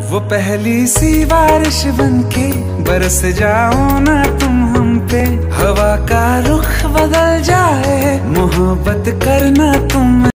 वो पहली सी बारिश बनके बरस जाओ ना तुम हम पे, हवा का रुख बदल जाए मोहब्बत करना तुम।